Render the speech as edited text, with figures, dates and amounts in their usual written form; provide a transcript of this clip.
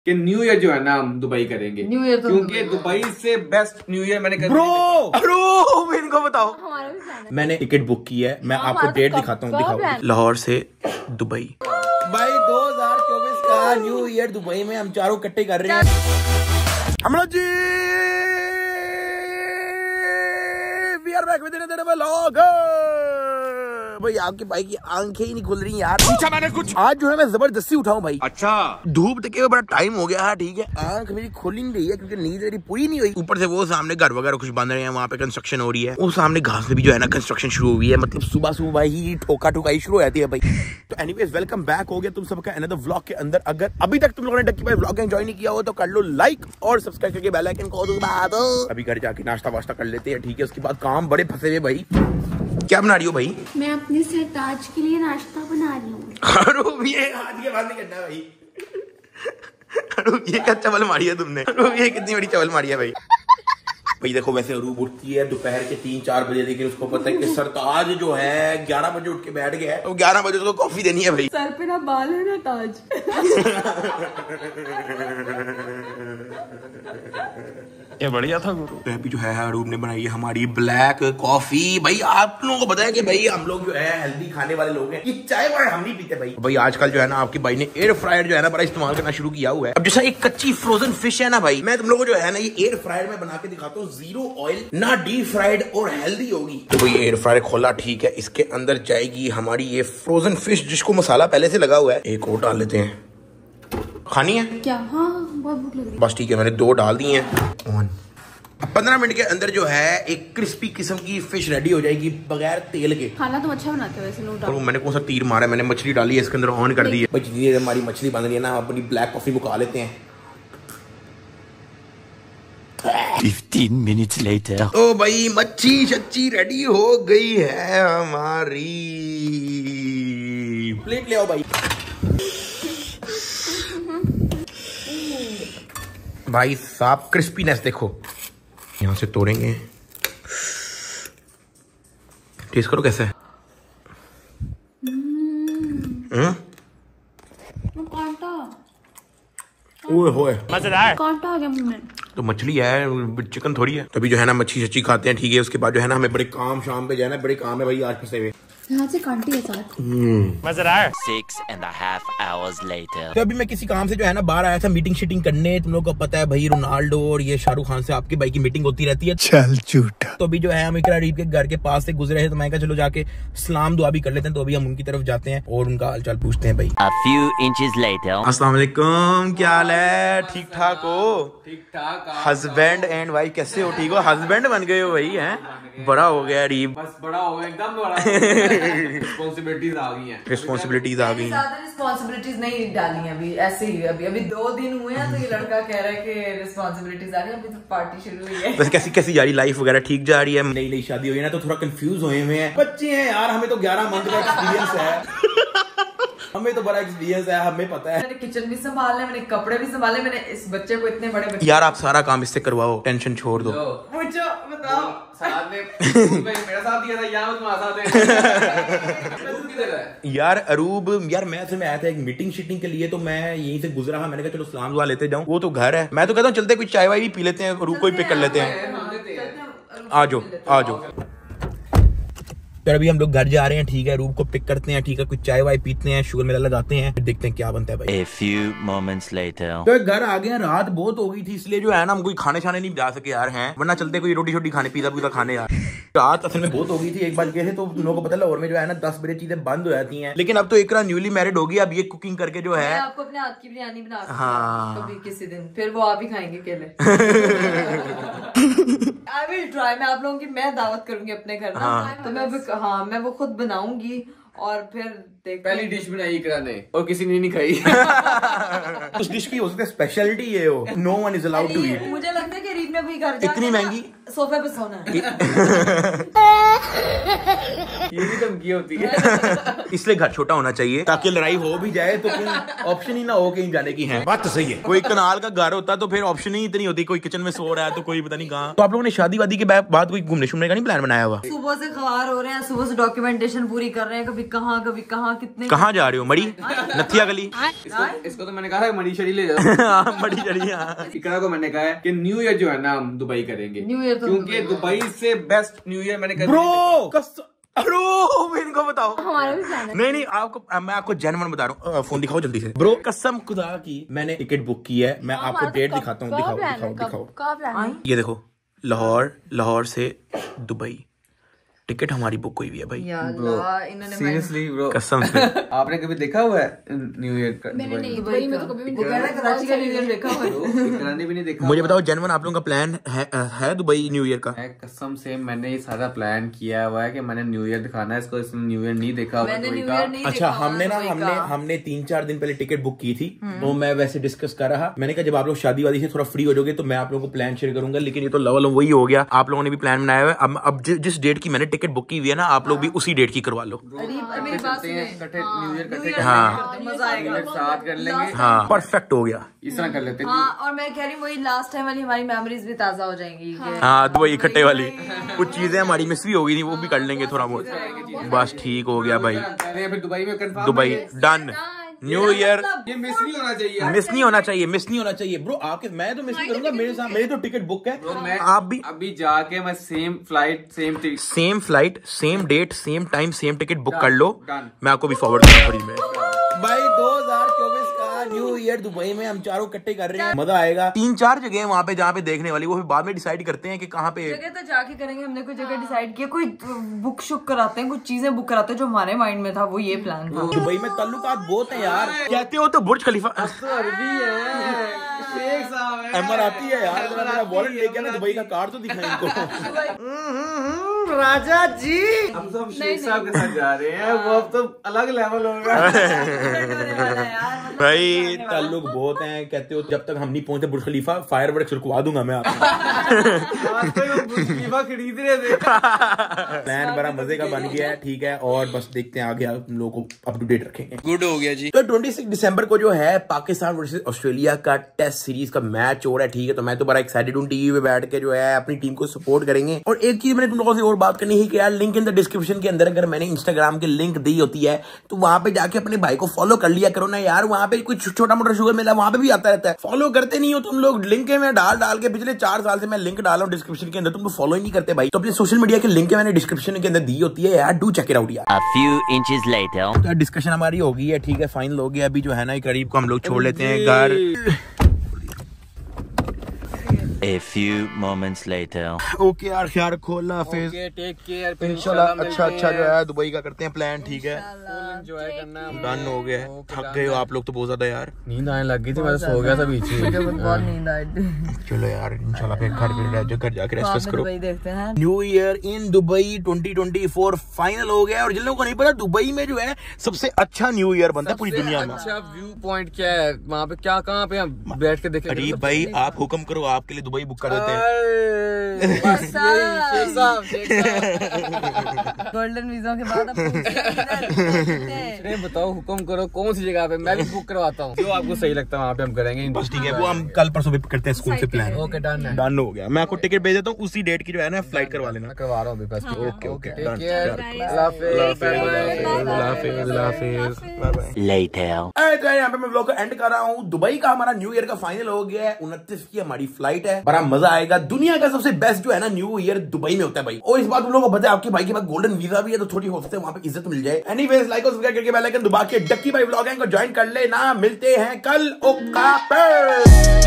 कि new year जो है ना हम दुबई करेंगे, न्यू ईयर तो क्योंकि दुबई से बेस्ट न्यू ईयर मैंने ब्रो इनको बताओ, मैंने टिकट बुक की है, मैं आपको डेट दिखाता हूँ, दिखाओ। लाहौर से दुबई भाई 2024 का न्यू ईयर दुबई में हम चारों इकट्ठे कर रहे हैं। हम लोग जी we are back with another vlog. भाई आपके भाई की आंखें ही नहीं खुल रही यार। पूछा मैंने कुछ, आज जो है मैं जबरदस्ती उठाऊं भाई। अच्छा धूप तक के बड़ा टाइम हो गया है, ठीक है, आंख मेरी खुल ही नहीं रही है क्योंकि नींद मेरी पूरी नहीं हुई। ऊपर से वो सामने घर वगैरह कुछ बन रहे हैं, वहाँ पे कंस्ट्रक्शन हो रही है, वो सामने घास में भी जो है ना कंस्ट्रक्शन शुरू हुई है, मतलब सुबह सुबह ही ठोका ठुकाई शुरू हो जाती है भाई। तो एनीवेज वेलकम बैक हो गया तुम सबका अनदर व्लॉग के अंदर। अगर अभी तक तुम लोगों ने डक्की भाई व्लॉग एंजॉय नहीं किया हो तो कर लो लाइक और सब्सक्राइब करके बेल आइकन को दबा दो। अभी घर जाके नाश्ता वास्ता कर लेते हैं, ठीक है, उसके बाद काम बड़े फंसे हुए भाई। क्या बना रही हो भाई? मैं अपने सरताज के लिए नाश्ता बना रही हूँ। ये हाथ के बात नहीं करना भाई। ये क्या चवल मारी है तुमने? ये कितनी बड़ी चवल मारी है भाई। भाई देखो वैसे अरूब उठती है दोपहर के 3-4 बजे, लेकिन उसको पता है कि सरताज जो है 11 बजे उठ के बैठ गया है, तो 11 बजे उसको कॉफी देनी है भाई। सर पे ना बाल है ना ताज। ये बढ़िया था गुरु। तो अभी जो है अरूब ने बनाई है हमारी ब्लैक कॉफी। भाई आप लोगों को पता है कि भाई हम लोग जो है हेल्दी खाने वाले लोग हैं, ये चाय वाय हम नहीं पीते भाई। भाई आजकल जो है ना आपके भाई ने एयर फ्रायर जो है ना बड़ा इस्तेमाल करना शुरू किया हुआ है। अब जैसा एक कच्ची फ्रोजन फिश है ना भाई, मैं तुम लोगों को जो है ना ये एयर फ्रायर में बना के दिखाता हूँ, 0 ऑयल, ना डीप फ्राइड और हेल्दी होगी। तो भाई एयर फ्रायर खोला, ठीक है, इसके अंदर जाएगी हमारी ये फ्रोजन फिश जिसको मसाला पहले से लगा हुआ है। एक और डाल लेते हैं। खानी है क्या? हाँ बहुत भूख लग रही है। बस ठीक है, मैंने 2 डाल दी हैं। 15 मिनट के अंदर जो है एक क्रिस्पी किस्म की फिश रेडी हो जाएगी बगैर तेल के। खाना तुम अच्छा बनाते हो वैसे, नो डाउट। मैंने कौन सा तीर मारा है, मैंने मछली डाली है इसके अंदर, ऑन कर दी है भाई। धीरे हमारी मछली बन रही है ना, अपनी ब्लैक कॉफी बुका लेते हैं। 15 minutes later. तो भाई मच्छी शच्ची रेडी हो गई है हमारी। प्लेट ले आओ भाई। भाई साहब क्रिस्पीनेस देखो, यहाँ से तोड़ेंगे, टेस्ट करो कैसा है। ओए होए मजेदार। कांटा आ गया मुंह में। तो मछली है, चिकन थोड़ी है। तभी जो है ना मच्छी शच्ची खाते हैं, ठीक है, उसके बाद जो है ना हमें बड़े काम शाम पे जाना है, बड़े काम है भाई आज फंसे हुए। यहाँ से कांटे के साथ मजेदार। 6.5 hours later. तो अभी मैं किसी काम से जो है ना बाहर आया था मीटिंग शीटिंग करने। तुम लोग को पता है भाई रोनाल्डो और ये शाहरुख खान से आपके भाई की मीटिंग होती रहती है। चल झूठा। तो अभी जो है हम इकरा रीब के घर के पास से गुजरे हैं, तो मैं कहा चलो जाके सलाम दुआ भी कर लेते हैं। तो अभी हम उनकी तरफ जाते हैं और उनका हालचाल पूछते हैं भाई। A few inches later. अस्सलाम वालेकुम, क्या हाल है? ठीक ठाक हो? ठीक ठाक। हस्बैंड एंड वाइफ कैसे हो? ठीक हो? हस्बैंड बन गए हो भाई, हैं? बड़ा हो गया रीब, बस बड़ा हो गया, एकदम बड़ा। रिस्पॉन्सिबिलिटीज आ गई हैं। रिस्पॉन्सिबिलिटीज आ गई। ज्यादा रिस्पॉन्सिबिलिटीज नहीं डाली अभी, ऐसे ही अभी 2 दिन हुए हैं, तो ये लड़का कह रहा है कि रिस्पॉन्सिबिलिटीज आ रही है, अभी तो पार्टी शुरू हुई है। बस कैसी कैसी जा रही लाइफ वगैरह? ठीक जा रही है? नई नई शादी हुई है ना, तो थोड़ा कंफ्यूज हुए हैं। बच्चे हैं यार, हमें तो 11 मंथ का एक्सपीरियंस है। हमें तो बड़ा एक्सपीरियंस है, हमें पता है। मैंने किचन भी संभालना, मैंने कपड़े भी संभाले, मैंने इस बच्चे को इतने बड़े बच्चे। यार आप सारा काम इससे करवाओ, टेंशन छोड़ दो। पूछो बताओ। साथ में मेरा साथ दिया था, यहाँ तुम्हारा साथ है। यार अरूब, यार मैं असल में आया था एक मीटिंग शीटिंग के लिए, तो मैं यहीं से गुजरा था, मैंने कहा चलो सलाम दुआ लेते जाऊं। वो तो घर है, मैं तो कहता हूँ चलते कुछ चाय वाय भी पी लेते हैं, अरूब को ही पिक कर लेते हैं। आ जाओ आ जाओ। तो अभी हम लोग घर जा रहे हैं, ठीक है, रूप को पिक करते हैं, ठीक है, कुछ चाय वाय पीते हैं, शुगर मेला लगाते हैं, फिर देखते हैं क्या बनता है भाई। A few moments later. तो घर आ गए हैं, रात बहुत हो गई थी, इसलिए जो है ना हम कोई खाने शाने नहीं जा सके यार, हैं, वरना चलते कोई रोटी शोटी खाने, पिज़्ज़ा पिज़्ज़ा खाने यार। रात असल में बहुत हो गई थी, एक बार गए थे तो तुम लोगों को पता लाहौर में जो है ना 10 बजे चीजें बंद हो जाती हैं। लेकिन अब तो एकरा न्यूली मैरिड होगी, अब ये कुकिंग करके जो है आपको अपने हाथ की बिरयानी बना सकती हूं, हाँ कभी किसी दिन, फिर वो आप ही खाएंगे अकेले। आई विल ट्राई, मैं आप लोगों की मैं दावत करूंगी अपने घर ना, तो मैं वो खुद बनाऊंगी और फिर पहली डिश बनाई इकरा ने और किसी ने नहीं खाई। उस डिश की हो सकता है स्पेशलिटी ये हो, no one is allowed to eat. मुझे लगता है कि रीब दिन में भी घर जाके इतनी महंगी सोफे पे सोना है। ये भी धमकी होती है। इसलिए घर छोटा होना चाहिए ताकि लड़ाई हो भी जाए तो कोई ऑप्शन ही ना हो कहीं जाने की है। बात तो सही है। कोई कनाल का घर होता तो फिर ऑप्शन ही इतनी होती, कोई किचन में सो रहा है तो कोई पता नहीं कहाँ। तो आप लोगों ने शादी वादी के बाद कोई घूमने शूमने का नहीं प्लान बनाया हुआ? सुबह से खवार हो रहे हैं, सुबह से डॉक्यूमेंटेशन पूरी कर रहे हैं, कभी कहाँ कितने कहाँ जा रहे हो? मड़ी नथिया गली? इसको तो मैंने कहा है मनी शरी ले जाओ। मड़ी चढ़ी। इकरा को मैंने कहा है कि न्यू ईयर जो है ना हम दुबई करेंगे, न्यू ईयर तो क्योंकि दुबई से बेस्ट न्यू ईयर मैंने ब्रो इनको बताओ। हमारा भी प्लान है। नहीं आपको मैं आपको जेन्युइन बता रहा हूँ। फोन दिखाओ जल्दी से ब्रो, कसम खुदा की मैंने टिकट बुक की है। मैं आपको डेट दिखाता हूँ। दिखाओ कब प्लान है? ये देखो, लाहौर से दुबई टिकट हमारी बुक हुई हुई है भाई। सीरियसली ब्रो, कसम से। आपने कभी देखा हुआ है न्यू ईयर का? मैंने नहीं, दुबई में तो कभी भी नहीं देखा। कराची का न्यू ईयर देखा हुआ है। इकरा ने भी नहीं देखा। मुझे बताओ जेन्युइन आप लोगों का प्लान है दुबई न्यू ईयर का? कसम से मैंने ये सारा प्लान किया हुआ है कि मैंने न्यू ईयर दिखाना है इसको। इसने न्यू ईयर नहीं देखा हुआ दुबई का। अच्छा, हमने 3-4 दिन पहले टिकट बुक की थी। तो मैं वैसे डिस्कस कर रहा, मैंने कहा जब आप लोग शादी वादी से थोड़ा फ्री हो जाओगे तो मैं आप लोगों को प्लान शेयर करूंगा। लेकिन ये तो लेवल वही हो गया, आप लोगों ने भी प्लान बनाया हुआ है। अब जिस डेट की मैंने टिकट बुक की हुई है ना, आप लोग भी उसी डेट की करवा लो। न्यू ईयर हाँ मजा आएगा, साथ कर लेंगे। हाँ परफेक्ट हो गया। इस तरह कर लेते हैं। हाँ, और मैं कह रही हूँ वही लास्ट टाइम वाली हमारी मेमोरीज भी ताजा हो जाएंगी। हाँ दुबई इकट्ठे वाली कुछ चीजें हमारी मिस भी हो गई थी, वो भी कर लेंगे थोड़ा बहुत। बस ठीक हो गया भाई। फिर दुबई में confirm, Dubai done. New year ये मिस नहीं होना चाहिए। मिस नहीं होना चाहिए ब्रो। आपके मैं तो मिस नहीं करूंगा, मेरे साथ मेरी तो टिकट बुक है। मैं आप भी अभी जाके मैं same flight same date same time same ticket book कर लो। Done. मैं आपको भी फॉरवर्ड करूंगा फ्री में। भाई 2024 का न्यू ईयर दुबई में हम चारों इकट्ठे कर रहे हैं, मजा आएगा। 3-4 जगह है वहाँ पे जहाँ पे देखने वाली, वो फिर बाद में डिसाइड करते हैं कि कहाँ पे जगह तो जाके करेंगे। हमने कोई जगह डिसाइड किया, कोई बुक शुक कराते हैं, कुछ चीजें बुक कराते हैं। जो हमारे माइंड में था वो ये प्लान था। दुबई में ताल्लुकात बहुत है यार। कहते हो तो बुर्ज खलीफा एमआर आती है यार। जरा मेरा वॉलेट लेके आना, दुबई का कार्ड तो दिखाएं इनको। राजा जी हम सब शेख साहब के साथ जा रहे हैं, वो अब तो अलग लेवल होगा। भाई ताल्लुक बहुत हैं। कहते हो जब तक हम नहीं पहुंचते बुर्ज खलीफा फायर वर्क रुकवा दूंगा मैं आपको। खरीद रहे थे। प्लान बड़ा मजे का बन गया है, ठीक है। और बस देखते हैं आगे हम लोगों को अप टू डेट रखेंगे। गुड हो गया जी। तो 26 दिसंबर को जो है पाकिस्तान वर्सेस ऑस्ट्रेलिया का टेस्ट सीरीज का मैच हो रहा है, ठीक है। तो मैं तो बड़ा एक्साइटेड हूँ, टीवी पे बैठ के जो है अपनी टीम को सपोर्ट करेंगे। और एक चीज मैंने तुम लोगों से और बात करनी है कि यार लिंक इन द डिस्क्रिप्शन के अंदर अगर मैंने इंस्टाग्राम की लिंक दी होती है तो वहां पे जाके अपने भाई को फॉलो कर लिया करो ना यार। वहां पे कुछ छोटा मोटा शुगर मिला वहां पे भी आता रहता है, फॉलो करते नहीं हो तुम लोग। लिंक में डाल के पिछले 4 साल से मैं लिंक डाला हूँ डिस्क्रिप्शन के अंदर, तुम लोग फॉलो ही नहीं करते भाई। तो अपने सोशल मीडिया की लिंक मैंने डिस्क्रिप्शन के अंदर दी होती है यार, डू चेक इट आउट यार। A few inches later. तो डिस्कशन हमारी हो गई है, ठीक है, फाइनल हो गया। अभी जो है ना करीब को हम लोग छोड़ लेते हैं घर। A few moments later. Okay यार, ख्याल रखो, अल्लाह हाफिज, टेक केयर। इंशाल्लाह अच्छा जो है दुबई का करते हैं प्लान, ठीक है। एंजॉय करना। डन हो गया। थक गए हो आप लोग तो बहुत ज्यादा यार, नींद आने लग गई थी, मैं सो गया था बीच में। बहुत नींद आई थी। चलो यार इंशाल्लाह फिर घर जाके रेस्ट करो। दुबई देखते हैं। New year in Dubai 2024 final हो गया। और जिन लोगों को नहीं पता, दुबई में जो है सबसे अच्छा न्यू ईयर बनता है पूरी दुनिया में। अच्छा व्यू पॉइंट क्या है वहाँ पे? क्या कहाँ पे हम बैठ के देखेंगे? अरे भाई आप हुक्म करो, आपके लिए दुबई बुक कर देते हैं। गोल्डन वीजा के बाद बताओ, हुक्म करो कौन सी जगह पे, मैं भी बुक करवाता हूँ। जो आपको सही लगता है वहाँ पे हम करेंगे। बस ठीक है, वो हम कल परसों भी करते हैं स्कूल से प्लान। ओके डन है, डन हो गया। मैं आपको टिकट भेज देता हूँ, उसी डेट की जो है ना फ्लाइट करवा लेना। करवा रहा हूँ बस। Okay okay Later. यहाँ पे मैं व्लॉग को एंड कर रहा हूँ। दुबई का हमारा न्यू ईयर का फाइनल हो गया है, 29 की हमारी फ्लाइट है। बड़ा मजा आएगा। दुनिया का सबसे बेस्ट जो है ना न्यू ईयर दुबई में होता है भाई। और इस बात तुम लोगों को पता है, आपके भाई के पास गोल्डन वीजा भी है, तो थोड़ी हो सकता है वहां पे इज्जत मिल जाए। एनीवेज लाइक और सब्सक्राइब करके बेल आइकन दबा के डक्की भाई व्लॉग को ज्वाइन कर लेना। मिलते हैं कल। ओका।